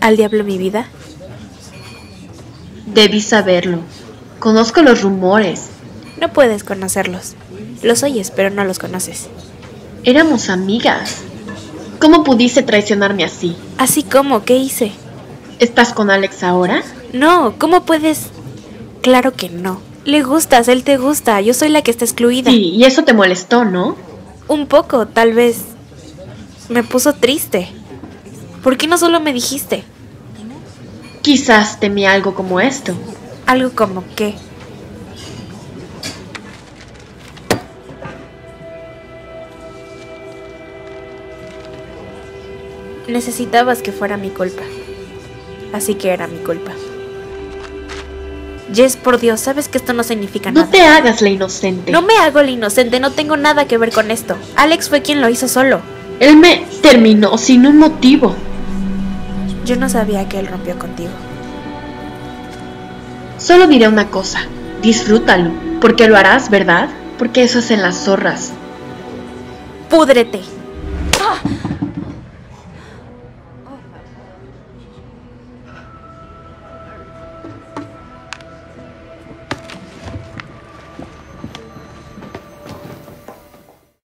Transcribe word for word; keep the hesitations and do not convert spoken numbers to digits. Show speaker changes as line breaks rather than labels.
¿Al diablo mi vida?
Debí saberlo. Conozco los rumores.
No puedes conocerlos. Los oyes, pero no los conoces.
Éramos amigas. ¿Cómo pudiste traicionarme así?
¿Así como? ¿Qué hice?
¿Estás con Alex ahora?
No, ¿cómo puedes? Claro que no. Le gustas, él te gusta. Yo soy la que está excluida.
Sí, y eso te molestó, ¿no?
Un poco, tal vez. Me puso triste. ¿Por qué no solo me dijiste?
Quizás temía algo como esto.
Algo como qué. Necesitabas que fuera mi culpa. Así que era mi culpa. Jess, por Dios, sabes que esto no significa
No
nada.
te hagas la inocente.
No me hago la inocente, no tengo nada que ver con esto. Alex fue quien lo hizo solo.
Él me terminó sin un motivo.
Yo no sabía que él rompió contigo.
Solo diré una cosa. Disfrútalo. Porque lo harás, ¿verdad? Porque eso hacen las zorras.
¡Púdrete! ¡Ah!